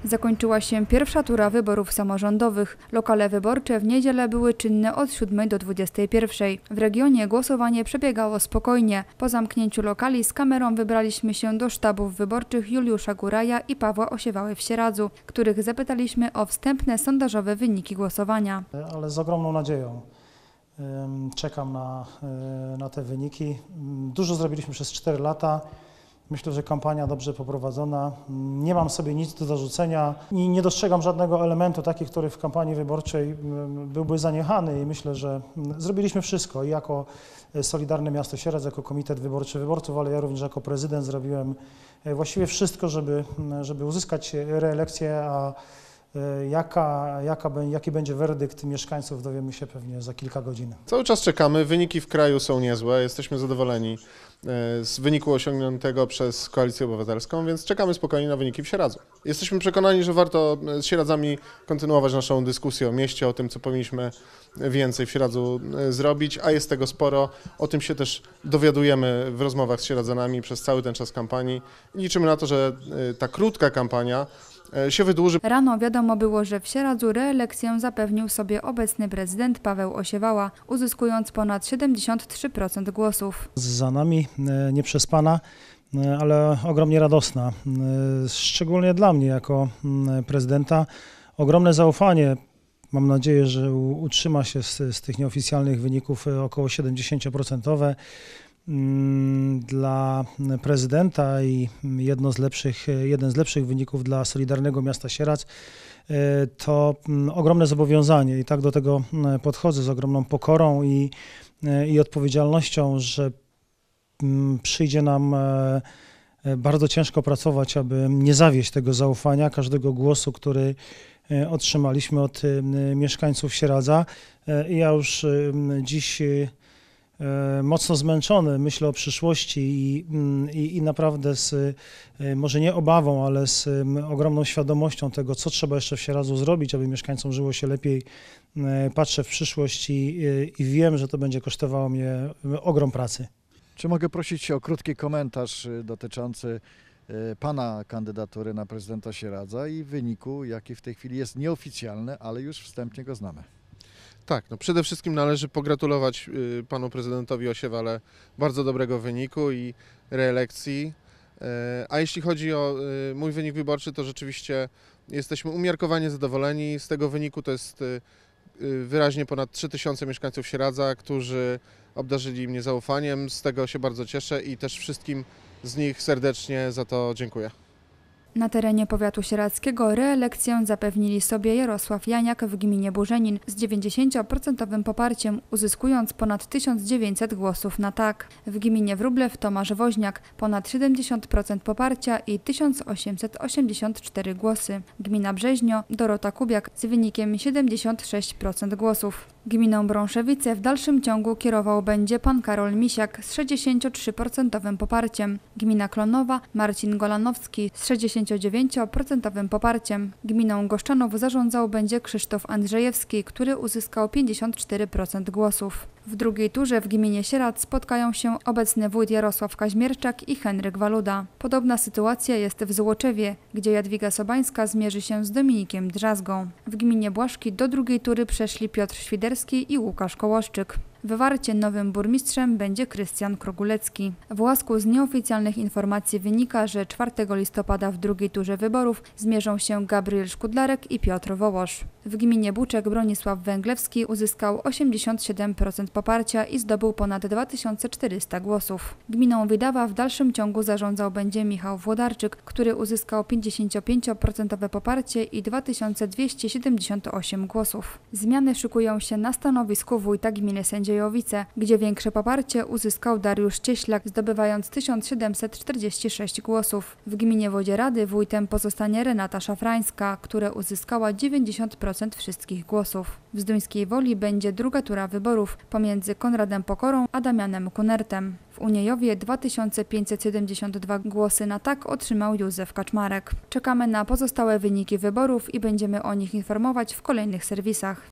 Zakończyła się pierwsza tura wyborów samorządowych. Lokale wyborcze w niedzielę były czynne od 7 do 21. W regionie głosowanie przebiegało spokojnie. Po zamknięciu lokali z kamerą wybraliśmy się do sztabów wyborczych Juliusza Góraja i Pawła Osiewały w Sieradzu, których zapytaliśmy o wstępne sondażowe wyniki głosowania. Ale z ogromną nadzieją czekam na te wyniki. Dużo zrobiliśmy przez 4 lata. Myślę, że kampania dobrze poprowadzona. Nie mam sobie nic do zarzucenia i nie dostrzegam żadnego elementu taki, który w kampanii wyborczej byłby zaniechany i myślę, że zrobiliśmy wszystko i jako Solidarne Miasto Sieradz, jako Komitet Wyborczy Wyborców, ale ja również jako prezydent zrobiłem właściwie wszystko, żeby uzyskać reelekcję, a jaki będzie werdykt mieszkańców, dowiemy się pewnie za kilka godzin. Cały czas czekamy, wyniki w kraju są niezłe, jesteśmy zadowoleni z wyniku osiągniętego przez Koalicję Obywatelską, więc czekamy spokojnie na wyniki w Sieradzu. Jesteśmy przekonani, że warto z Sieradzami kontynuować naszą dyskusję o mieście, o tym, co powinniśmy więcej w Sieradzu zrobić, a jest tego sporo. O tym się też dowiadujemy w rozmowach z Sieradzanami przez cały ten czas kampanii i liczymy na to, że ta krótka kampania się wydłuży. Rano wiadomo było, że w Sieradzu reelekcję zapewnił sobie obecny prezydent Paweł Osiewa, uzyskując ponad 73% głosów. Za nami nieprzespana, ale ogromnie radosna, szczególnie dla mnie jako prezydenta. Ogromne zaufanie, mam nadzieję, że utrzyma się z tych nieoficjalnych wyników około 70%. Dla prezydenta i jeden z lepszych wyników dla Solidarnego Miasta Sieradz to ogromne zobowiązanie i tak do tego podchodzę z ogromną pokorą i odpowiedzialnością, że przyjdzie nam bardzo ciężko pracować, aby nie zawieść tego zaufania, każdego głosu, który otrzymaliśmy od mieszkańców Sieradza. Ja już dziś mocno zmęczony, myślę o przyszłości i naprawdę może nie obawą, ale z ogromną świadomością tego, co trzeba jeszcze w Sieradzu zrobić, aby mieszkańcom żyło się lepiej. Patrzę w przyszłość i wiem, że to będzie kosztowało mnie ogrom pracy. Czy mogę prosić o krótki komentarz dotyczący Pana kandydatury na prezydenta Sieradza i wyniku, jaki w tej chwili jest nieoficjalny, ale już wstępnie go znamy? Tak, no przede wszystkim należy pogratulować panu prezydentowi Osiewale bardzo dobrego wyniku i reelekcji. A jeśli chodzi o mój wynik wyborczy, to rzeczywiście jesteśmy umiarkowanie zadowoleni z tego wyniku. To jest wyraźnie ponad 3000 mieszkańców Sieradza, którzy obdarzyli mnie zaufaniem. Z tego się bardzo cieszę i też wszystkim z nich serdecznie za to dziękuję. Na terenie powiatu sieradzkiego reelekcję zapewnili sobie Jarosław Janiak w gminie Burzenin z 90% poparciem, uzyskując ponad 1900 głosów na tak. W gminie Wróblew Tomasz Woźniak ponad 70% poparcia i 1884 głosy. Gmina Brzeźnio Dorota Kubiak z wynikiem 76% głosów. Gminą Brąszewice w dalszym ciągu kierował będzie pan Karol Misiak z 63% poparciem. Gmina Klonowa Marcin Golanowski z 69% poparciem. Gminą Goszczanów zarządzał będzie Krzysztof Andrzejewski, który uzyskał 54% głosów. W drugiej turze w gminie Sieradz spotkają się obecny wójt Jarosław Kaźmierczak i Henryk Waluda. Podobna sytuacja jest w Złoczewie, gdzie Jadwiga Sobańska zmierzy się z Dominikiem Drzazgą. W gminie Błaszki do drugiej tury przeszli Piotr Świderski i Łukasz Kołoszczyk. W Warcie nowym burmistrzem będzie Krystian Krogulecki. W Łasku z nieoficjalnych informacji wynika, że 4 listopada w drugiej turze wyborów zmierzą się Gabriel Szkudlarek i Piotr Wołosz. W gminie Buczek Bronisław Węglewski uzyskał 87% poparcia i zdobył ponad 2400 głosów. Gminą Widawa w dalszym ciągu zarządzał będzie Michał Włodarczyk, który uzyskał 55% poparcie i 2278 głosów. Zmiany szykują się na stanowisku wójta gminy Sędziejowice, gdzie większe poparcie uzyskał Dariusz Cieślak, zdobywając 1746 głosów. W gminie Wodzierady wójtem pozostanie Renata Szafrańska, która uzyskała 90% wszystkich głosów. W Zduńskiej Woli będzie druga tura wyborów pomiędzy Konradem Pokorą a Damianem Kunertem. W Uniejowie 2572 głosy na tak otrzymał Józef Kaczmarek. Czekamy na pozostałe wyniki wyborów i będziemy o nich informować w kolejnych serwisach.